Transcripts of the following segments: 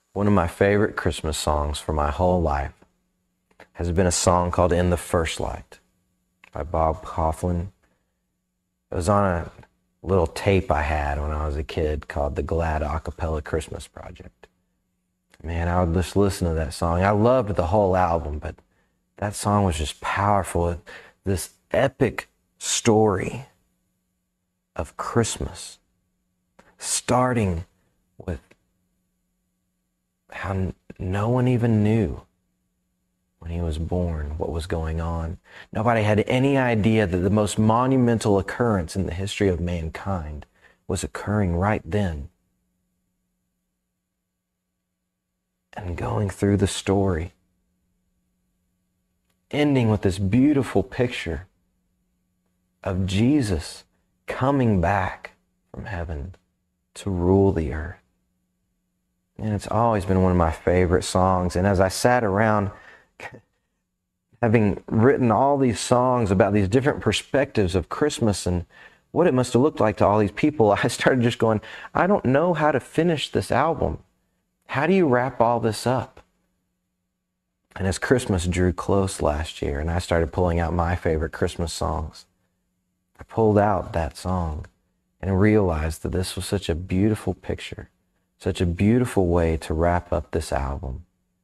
One of my favorite Christmas songs for my whole life has been a song called In the First Light by Bob Kauflin. It was on a little tape I had when I was a kid called the Glad Acapella Christmas Project. Man, I would just listen to that song. I loved the whole album, but that song was just powerful. This epic story of Christmas, starting with how no one even knew when he was born what was going on. Nobody had any idea that the most monumental occurrence in the history of mankind was occurring right then. And going through the story, ending with this beautiful picture of Jesus coming back from heaven to rule the earth. And it's always been one of my favorite songs. And as I sat around, having written all these songs about these different perspectives of Christmas and what it must have looked like to all these people, I started just going, I don't know how to finish this album. How do you wrap all this up? And as Christmas drew close last year and I started pulling out my favorite Christmas songs, I pulled out that song and realized that this was such a beautiful picture, such a beautiful way to wrap up this album,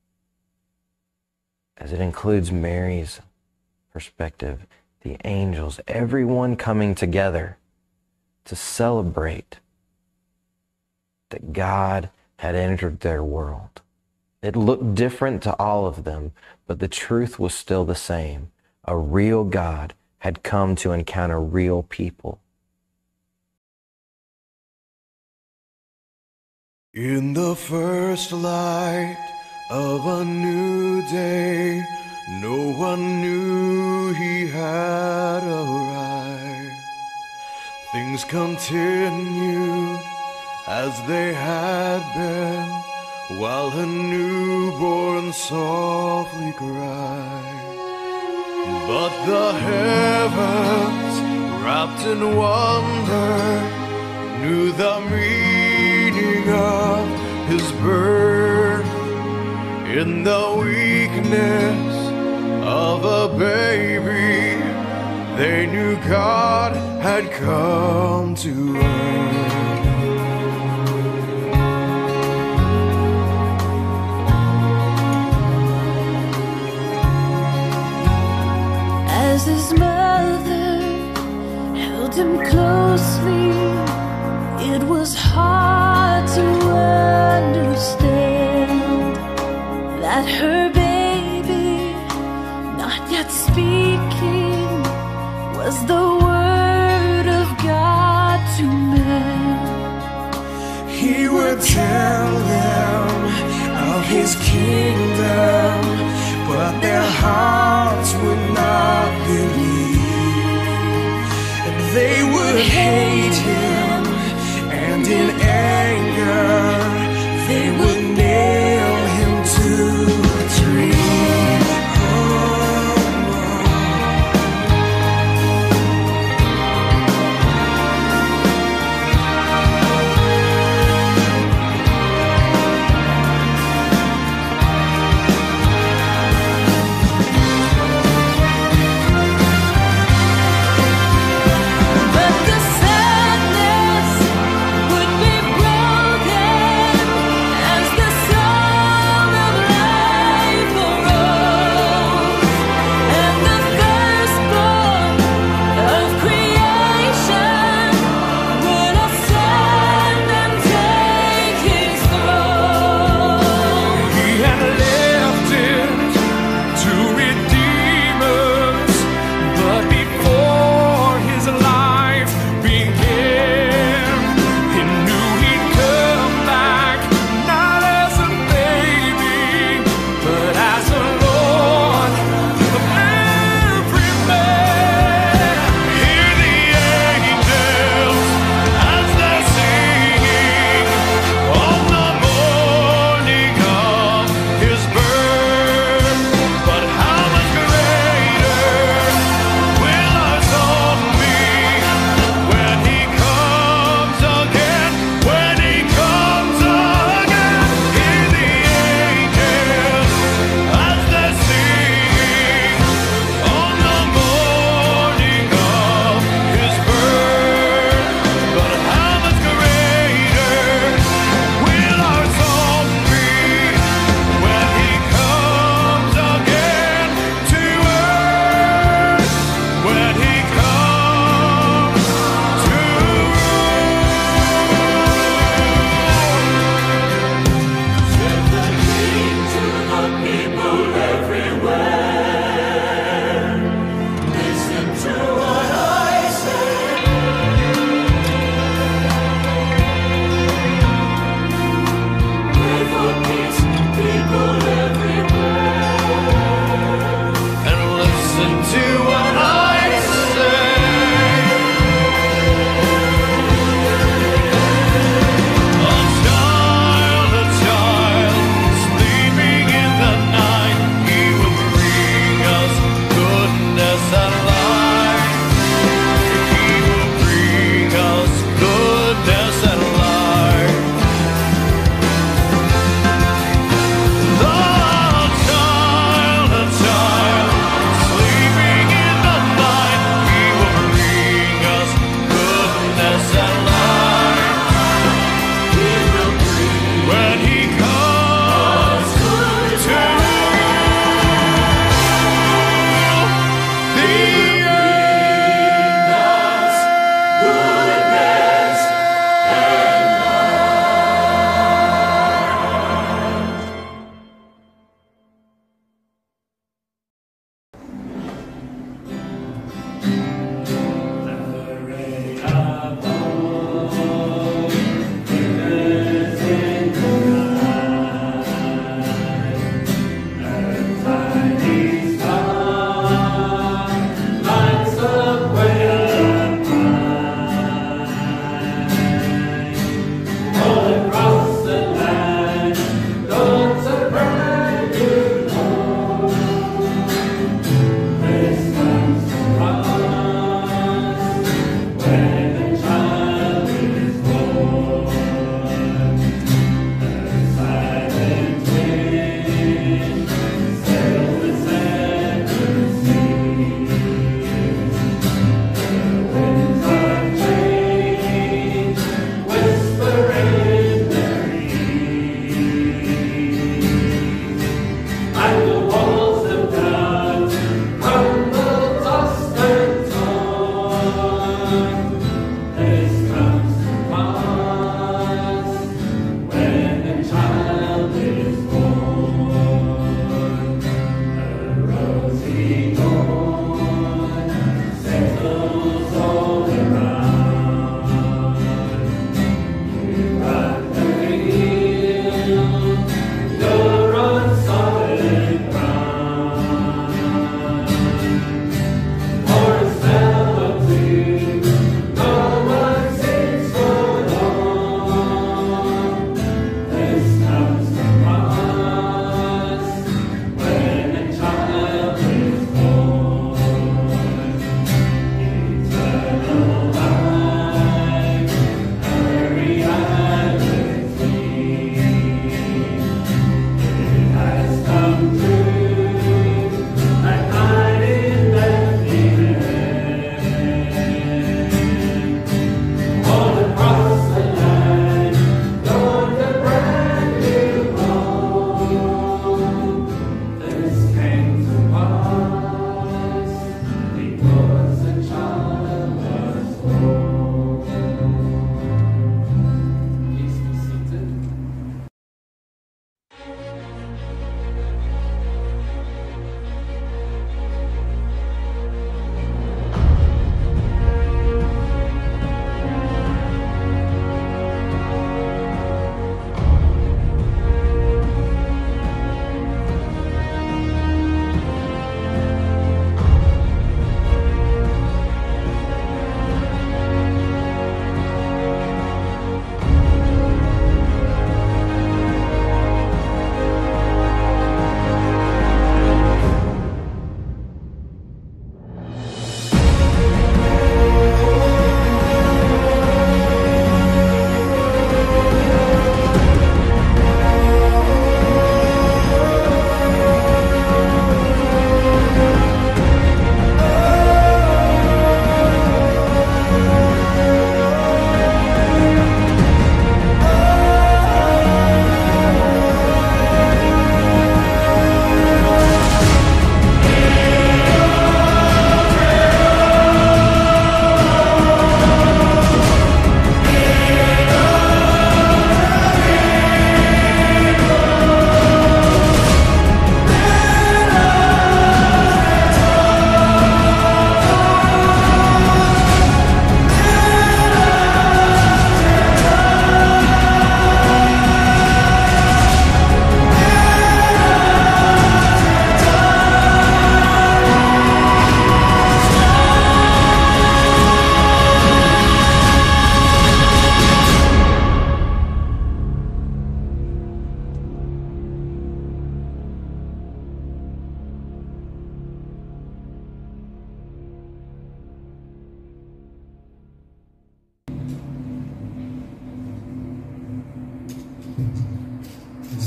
as it includes Mary's perspective, the angels, everyone coming together to celebrate that God had entered their world. It looked different to all of them, but the truth was still the same. A real God had come to encounter real people. In the first light of a new day, no one knew he had arrived. Things continued as they had been, while a newborn softly cried. But the heavens, wrapped in wonder, knew the meaning of his birth. In the weakness of a baby, they knew God had come to earth. As his mother held him closely, it was hard to understand that her baby, not yet speaking, was the word of God to man. He would tell them of his kingdom, but their hearts would not believe, and they would hate him, and in anger they would nail him to a tree. But the sadness would be broken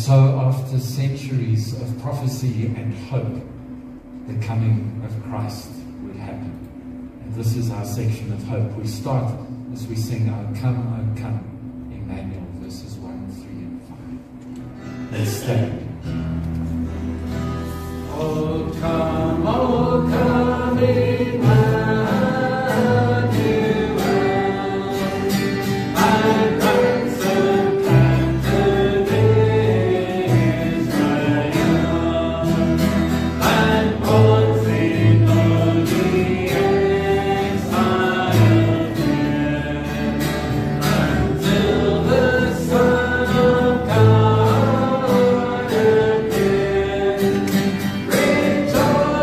so after centuries of prophecy and hope, the coming of Christ would happen. And this is our section of hope. We start as we sing, O come, Emmanuel, verses 1, 3 and 5. Let's stand. O come, Emmanuel. Rejoice.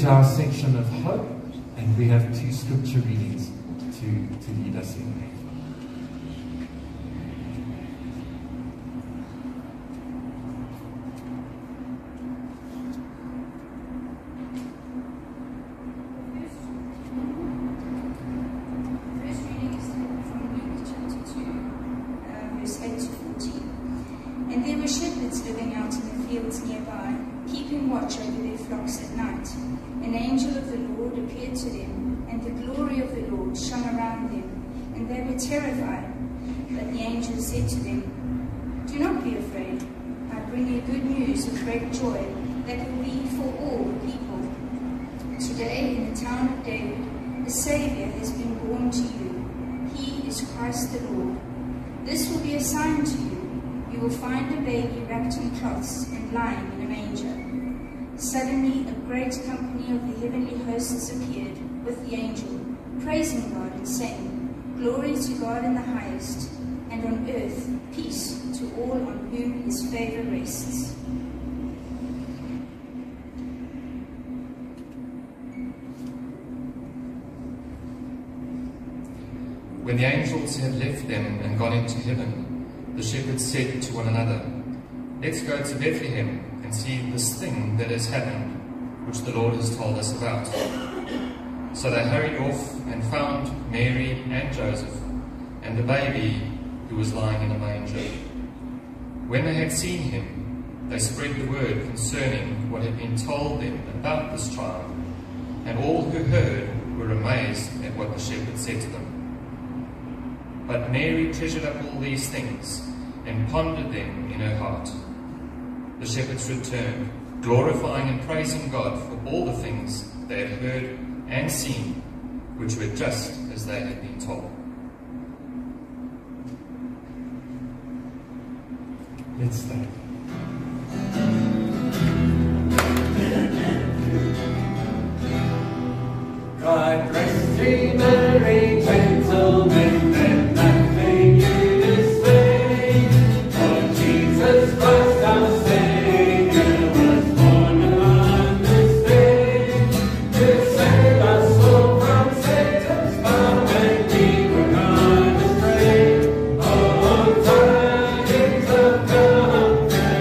to our section of hope, and we have 2 scripture readings to lead us in. Terrified, but the angel said to them, "Do not be afraid. I bring you good news of great joy that will be for all people. Today in the town of David, a Savior has been born to you. He is Christ the Lord. This will be a sign to you. You will find a baby wrapped in cloths and lying in a manger." Suddenly a great company of the heavenly hosts appeared with the angel, praising God and saying, "Glory to God in the highest, and on earth peace to all on whom his favor rests." When the angels had left them and gone into heaven, the shepherds said to one another, "Let's go to Bethlehem and see this thing that has happened, which the Lord has told us about." So they hurried off and found Mary and Joseph and the baby who was lying in a manger. When they had seen him, they spread the word concerning what had been told them about this child, and all who heard were amazed at what the shepherds said to them. But Mary treasured up all these things and pondered them in her heart. The shepherds returned, glorifying and praising God for all the things they had heard and seen, which were just as they had been told. Let's stand. God rest ye merry gentlemen, and nothing you dismay, for Jesus Christ our Savior was born on this day, to save us all from Satan's power when we were gone astray. Oh, tidings of comfort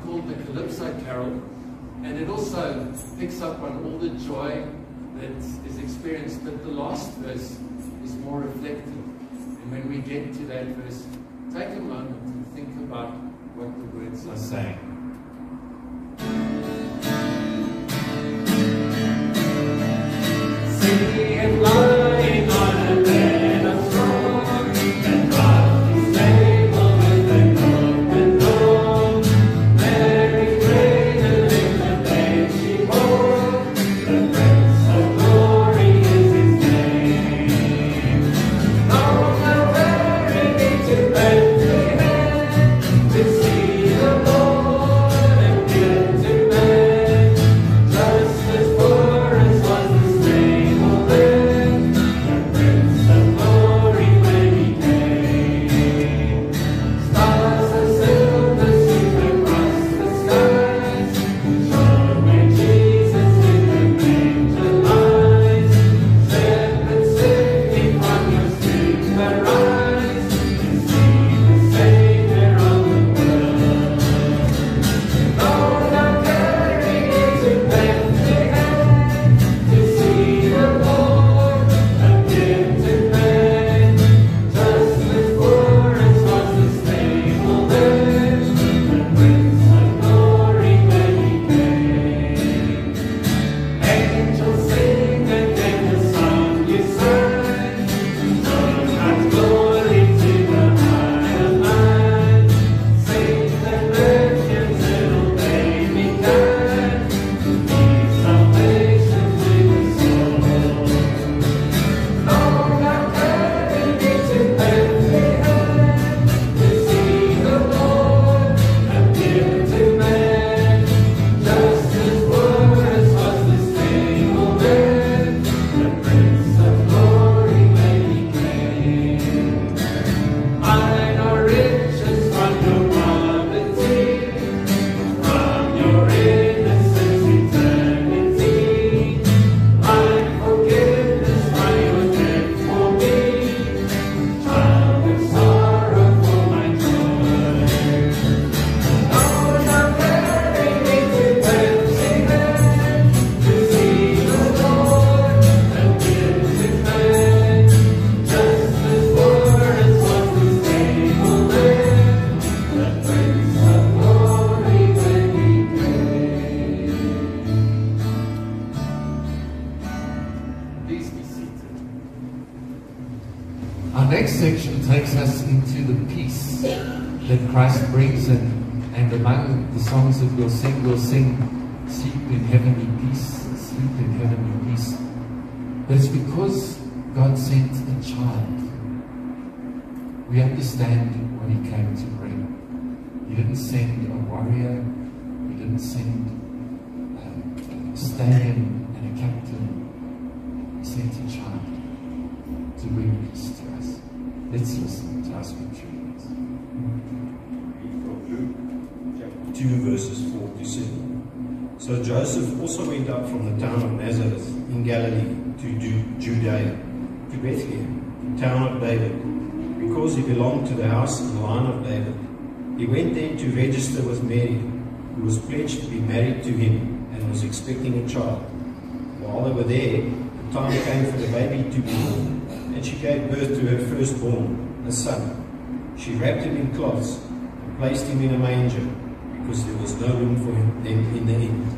called the Calypso Carol, and it also picks up on all the joy that is experienced, but the last verse is more reflective. And when we get to that verse, take a moment and think about what the words are saying. See him lying on a bed of straw, and God is stable with a broken door. Mary prayed and in the babe she bore. The Prince of Glory is his name. Long and very need to Bethlehem to see the Lord appear to man. Just as poor as was the stable then, the Prince of Glory when he came. Stars of silver stream across the skies, show where Jesus in the manger lies. Shepherds singing from your streets arise, to see the Savior of the world. Lord, I'm carrying you to Bethlehem, to see the Lord appear to man. Just as poor as was the stable then, the Prince of Glory when he came. Angels sing and then the song you sang, show God's glory to the higher man. Sing the Virgin's little baby can, be salvation to the soul. Lord, I'm carrying you to Bethlehem, to see the Lord appear to man. Just as poor as was the stable then, the Prince of Glory when he came. I know riches from your poverty, from your innocence eternity. My forgiveness by your death for me, child of sorrow for my joy. Lord, I'm carrying you to Bethlehem, to see the Lord appear to man. Just as poor as was the stable then, the Prince of Glory when he came. Please be seated. Our next section takes us into the peace that Christ brings in, and among the songs that we'll sing sleep in heavenly peace, sleep in heavenly peace. But it's because God sent a child. We understand what he came to bring. He didn't send a warrior, he didn't send a stallion and a captain. He sent a child to bring peace to us. Let's listen to our scripture readings. From Luke chapter 2 verses 4 to 7. So Joseph also went up from the town of Nazareth in Galilee to Judea, to Bethlehem, the town of David, because he belonged to the house and line of David. He went there to register with Mary, who was pledged to be married to him and was expecting a child. While they were there, the time came for the baby to be born, and she gave birth to her firstborn, a son. She wrapped him in cloths and placed him in a manger, because there was no room for them in the inn.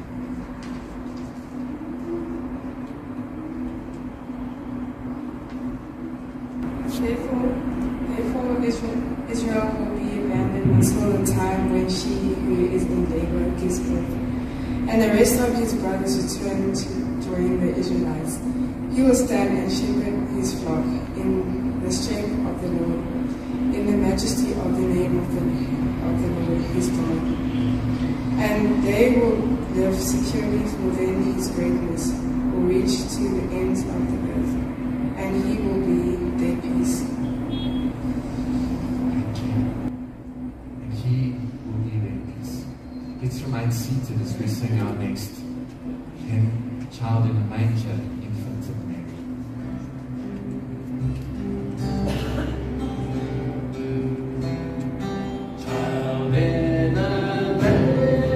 Therefore Israel will be abandoned until the time when she who is in labor gives birth, and the rest of his brothers return to join the Israelites. He will stand and shepherd his flock in the strength of the Lord, in the majesty of the name of the Lord his God. And they will live securely, for then his greatness will reach to the ends of the earth, and he will be their peace. And he will be their peace. Let's remain seated as we sing our next hymn, Child in a Manger, Infant of Mary. Child in a manger.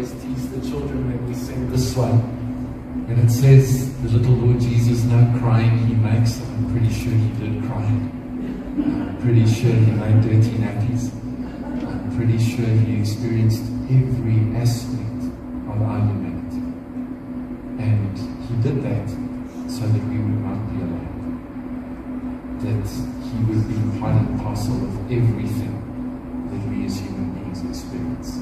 always tease the children when we sing this one. And it says, the little Lord Jesus, no crying he makes. I'm pretty sure he did cry. I'm pretty sure he made dirty nappies. I'm pretty sure he experienced every aspect of our humanity. And he did that so that we would not be alone. That he would be part and parcel of everything that we as human beings experience.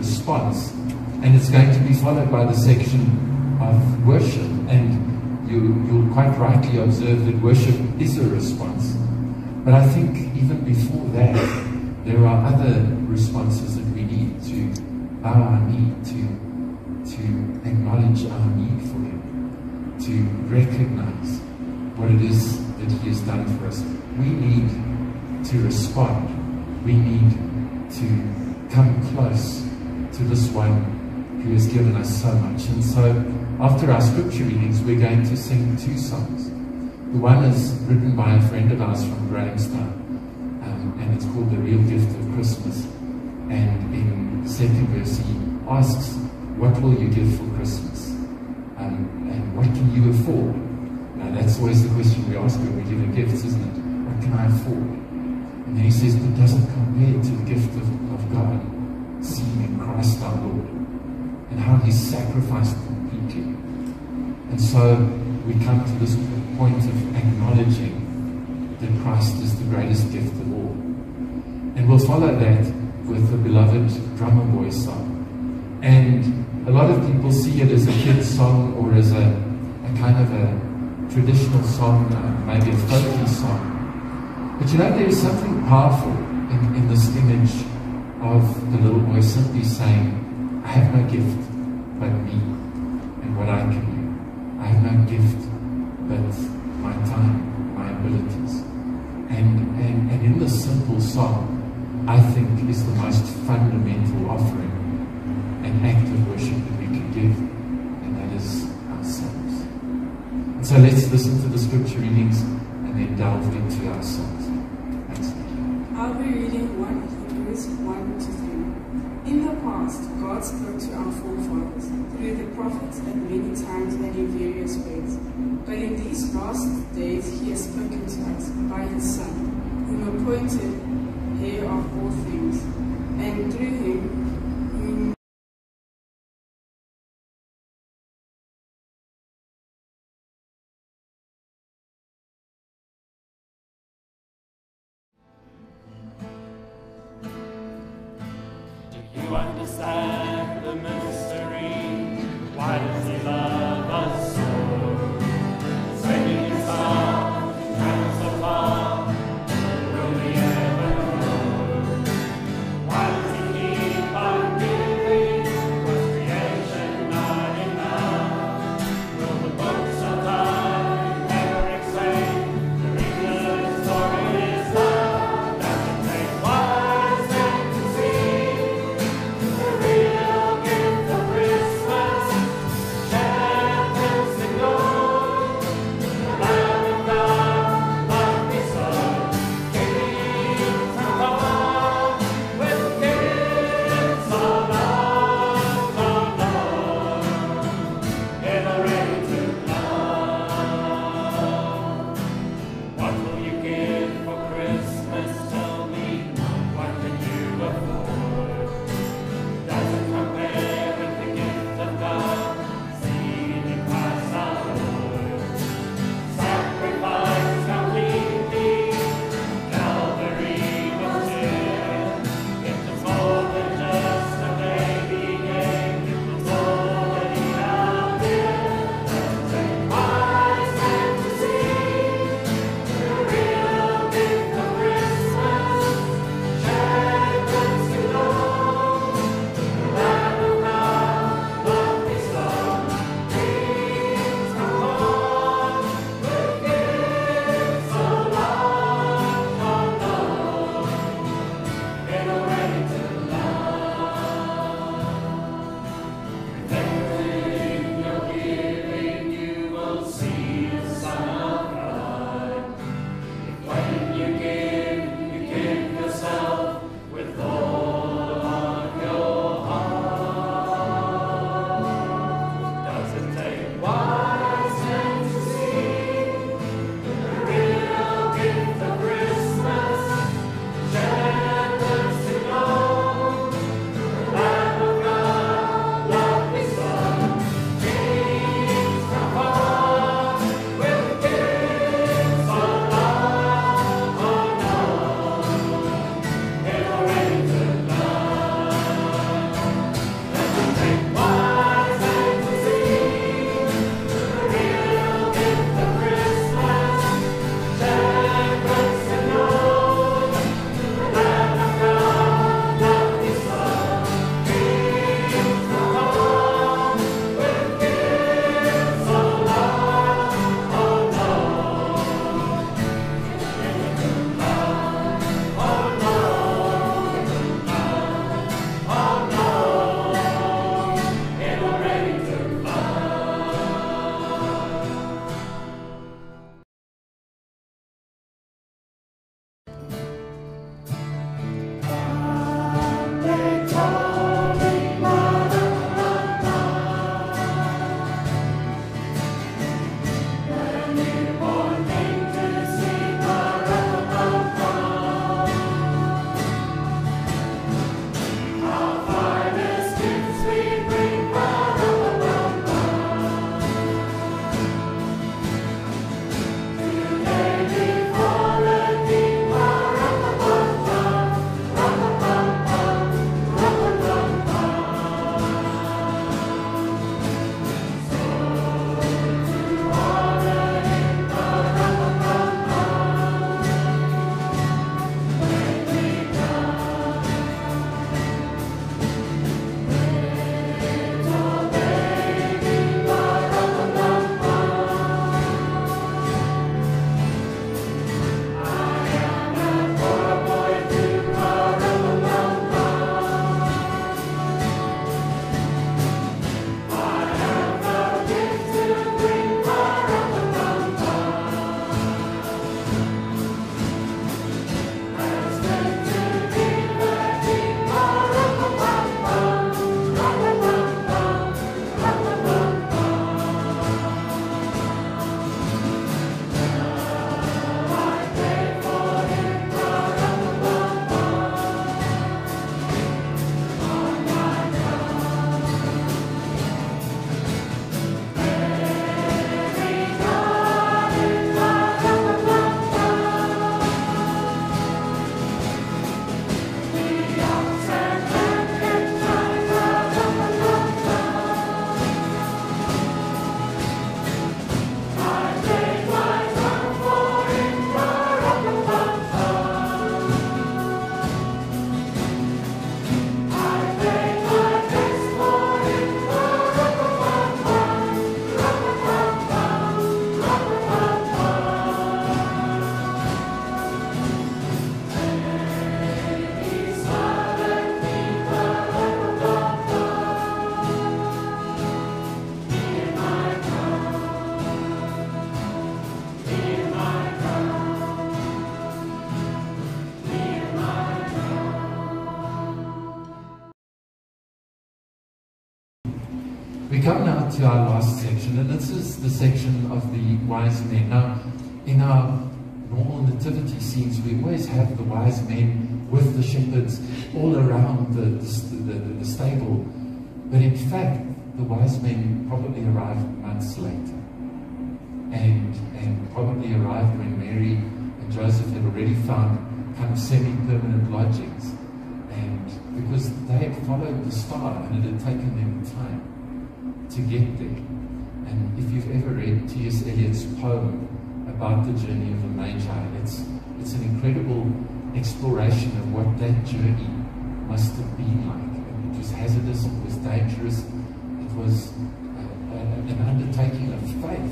response, and it's going to be followed by the section of worship. And you'll quite rightly observe that worship is a response. But I think even before that, there are other responses that we need to bow our knee, to acknowledge our need for Him, to recognize what it is that He has done for us. We need to respond. We need to come close to this one who has given us so much. And so after our scripture readings, we're going to sing 2 songs. The one is written by a friend of ours from Grahamstown, and it's called The Real Gift of Christmas. And in the second verse he asks, what will you give for Christmas? And what can you afford? Now that's always the question we ask when we give a gift, isn't it? What can I afford? And then he says, it doesn't compare to the gift of God, seen in Christ our Lord, and how He sacrificed completely. And so we come to this point of acknowledging that Christ is the greatest gift of all. And we'll follow that with the beloved Drummer Boy song. And a lot of people see it as a kid's song or as a kind of a traditional song, maybe a folky song. But you know, there is something powerful in this image of the little boy simply saying, I have no gift but me and what I can do. I have no gift but my time, my abilities. And in this simple song, I think is the most fundamental offering, an act of worship that we can give, and that is ourselves. And so let's listen to the scripture readings and then delve into our songs. Thanks. I'll be reading 1 Hebrews 1 to 3. In the past, God spoke to our forefathers through the prophets at many times and in various ways. But in these last days, He has spoken to us by His Son, whom appointed heir of all things, and through Him, whom You understand the mystery. Why does He love us so? Sending His Son, times afar, will we ever know? Why does He keep us? We come now to our last section, and this is the section of the wise men. Now, in our normal nativity scenes, we always have the wise men with the shepherds all around the stable. But in fact, the wise men probably arrived months later, and probably arrived when Mary and Joseph had already found kind of semi-permanent lodgings, and because they had followed the star and it had taken them time to get there. And if you've ever read T.S. Eliot's poem about the journey of the Magi, it's an incredible exploration of what that journey must have been like. And it was hazardous, it was dangerous, it was an undertaking of faith,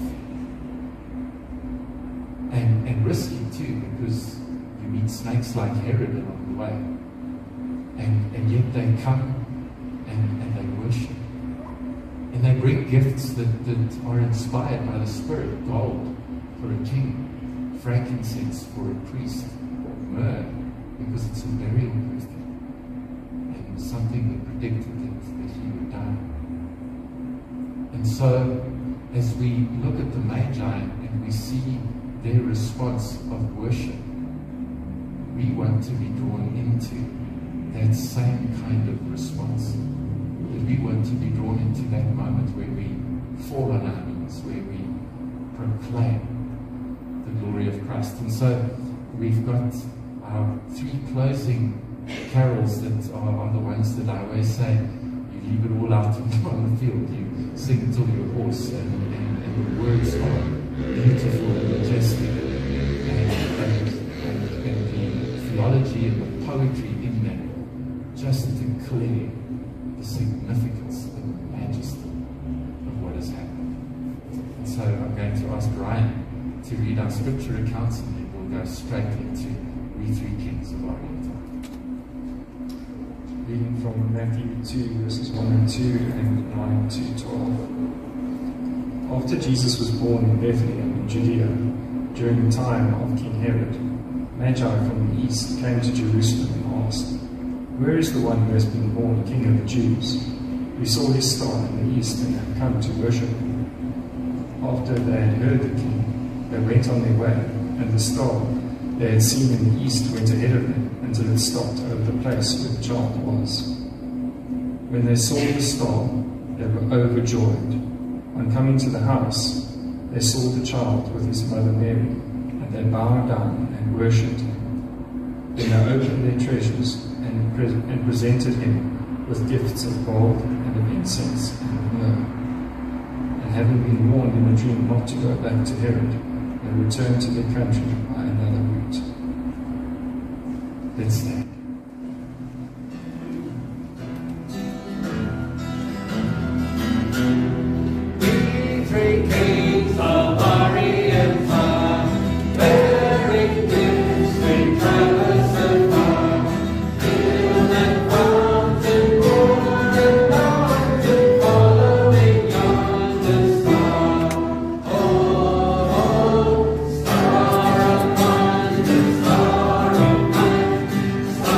and risky too, because you meet snakes like Herod along the way, and yet they come and they worship. And they bring gifts that are inspired by the Spirit: gold for a king, frankincense for a priest, or myrrh, because it's a burial perfume, and something that predicted that he would die. And so, as we look at the Magi and we see their response of worship, we want to be drawn into that same kind of response. That we want to be drawn into that moment where we fall on our knees, where we proclaim the glory of Christ. And so we've got our three closing carols that are the ones that I always say, you leave it all out on the field, you sing till you're hoarse, and the words are beautiful and majestic, and the theology and the poetry in that just declare the significance and the majesty of what has happened. And so I'm going to ask Ryan to read our scripture accounts, and then we'll go straight into We Three Kings of Oriental. Reading from Matthew 2, verses 1 and 2, and 9 to 12. After Jesus was born in Bethlehem in Judea, during the time of King Herod, Magi from the east came to Jerusalem and asked, "Where is the one who has been born King of the Jews? We saw his star in the east and have come to worship him." After they had heard the king, they went on their way, and the star they had seen in the east went ahead of them until it stopped over the place where the child was. When they saw the star, they were overjoyed. On coming to the house, they saw the child with his mother Mary, and they bowed down and worshipped him. Then they opened their treasures and presented him with gifts of gold and of incense and of myrrh. And having been warned in a dream not to go back to Herod, they returned to their country by another route. Let's stand. We three kings of Orient are, bearing gifts we traverse afar. Hill and mountain, moor and mountain, following yonder star. Oh, oh, star of wonder, star of light,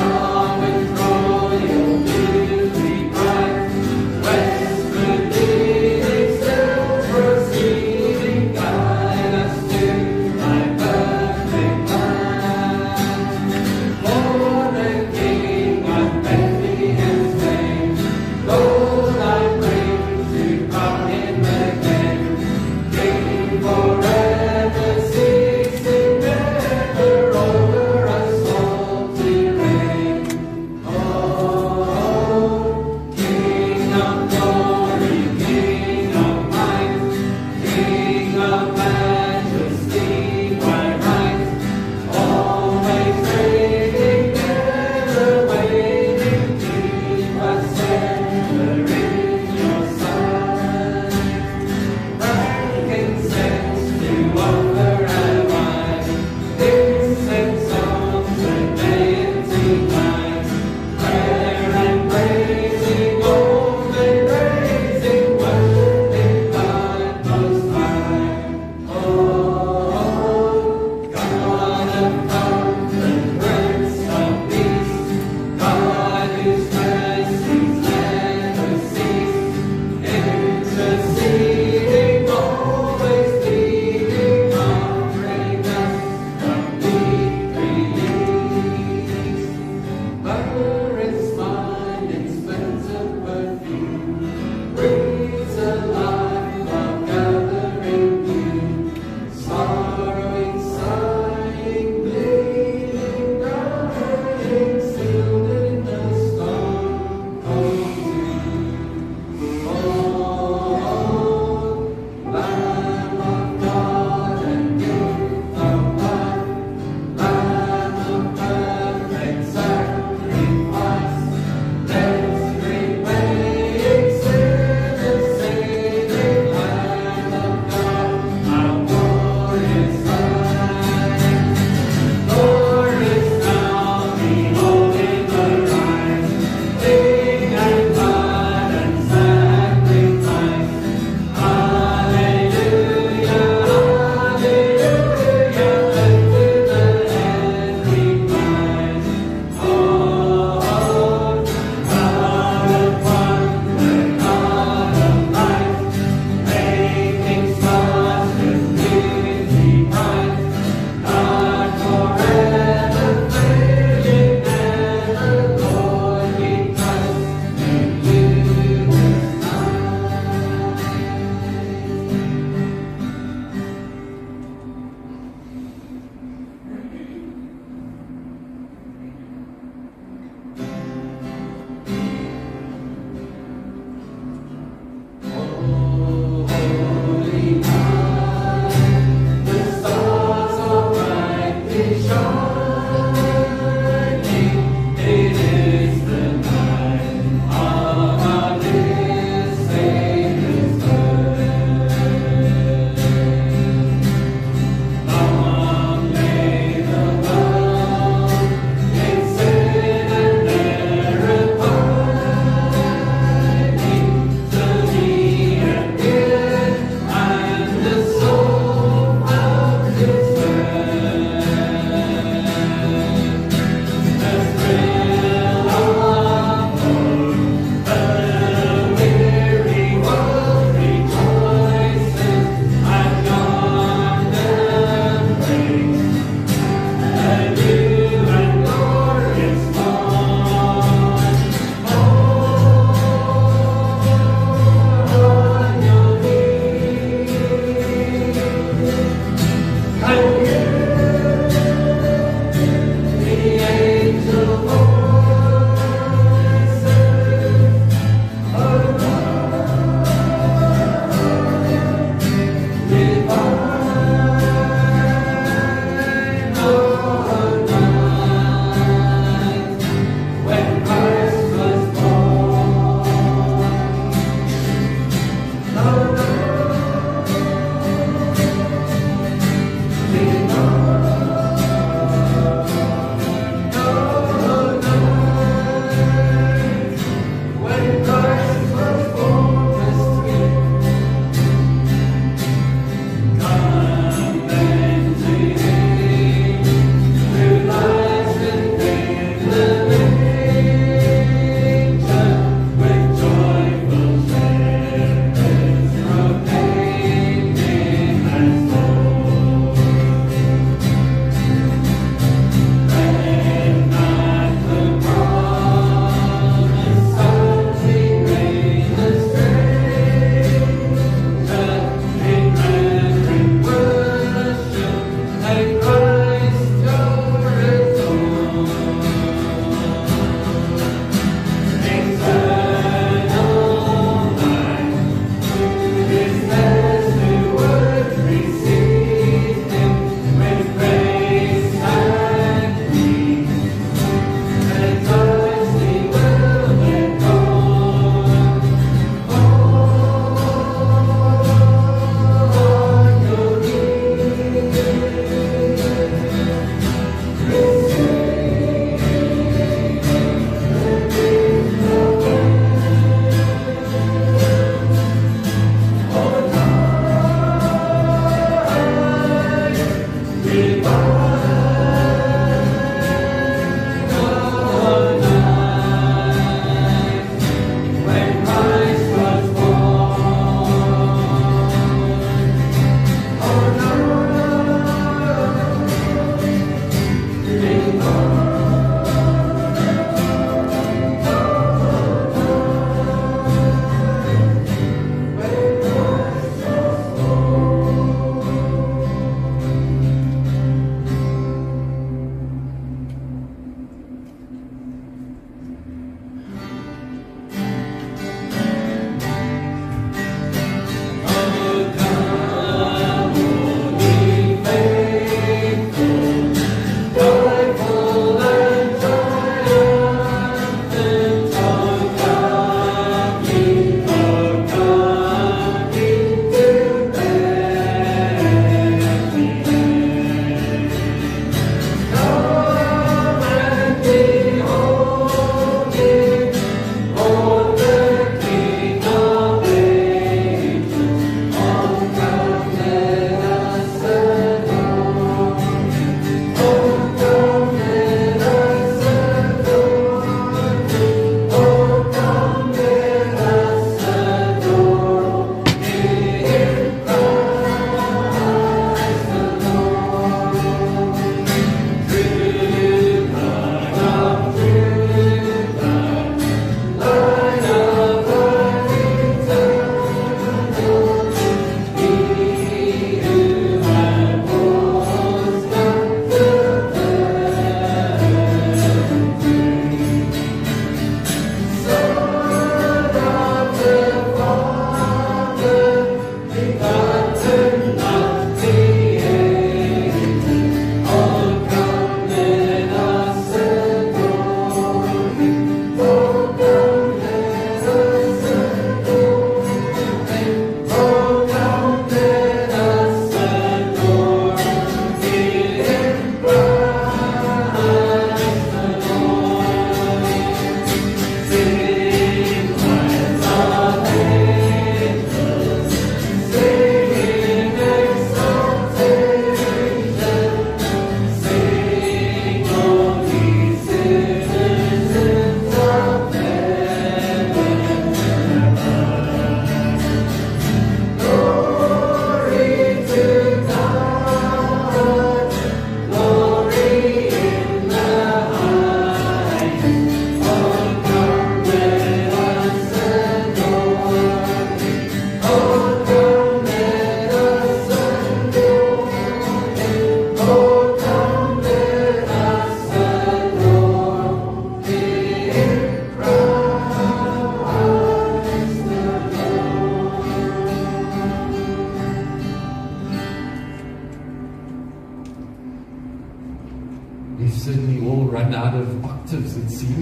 positives, it seems.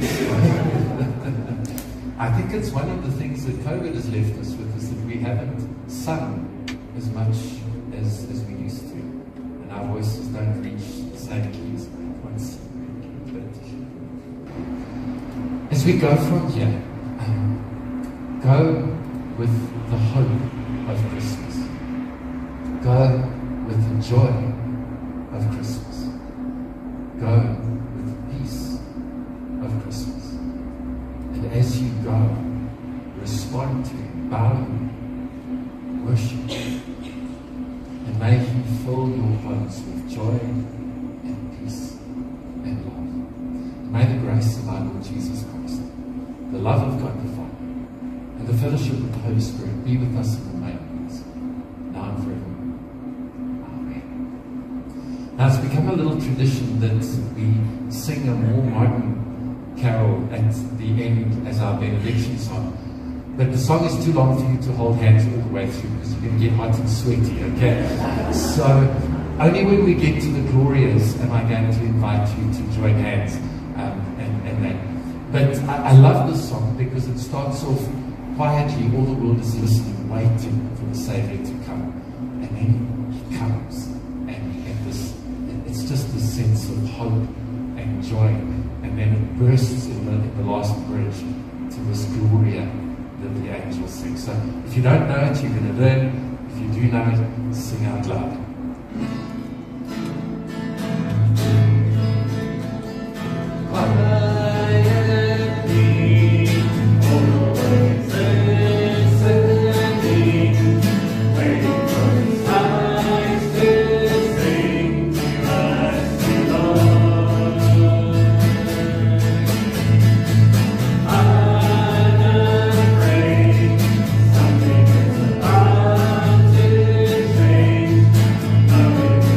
I think it's one of the things that COVID has left us with, is that we haven't sung as much as we used to. And our voices don't reach the same keys once. As we go from here, go with the hope of Christmas. Go with the joy of Christmas. Go with the peace of Christmas. And as you go, respond to Him, bow Him, worship Him. And may He fill your hearts with joy and peace and love. May the grace of our Lord Jesus Christ, the love of God the Father, and the fellowship of the Holy Spirit be with us and remain with us, now and forever. Amen. Now it's become a little tradition that we sing a more modern carol at the end as our benediction song. But the song is too long for you to hold hands all the way through, because you're going to get hot and sweaty, okay? So only when we get to the Glorias am I going to invite you to join hands and that. But I love this song because it starts off quietly. All the world is listening, waiting for the Savior to come. And then He comes. And this, it's just a sense of hope and joy. And then it bursts in the last bridge to this Gloria that the angels sing. So if you don't know it, you're going to learn. If you do know it, sing out loud. Thank you.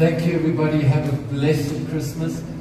Thank you, everybody. Have a blessed Christmas.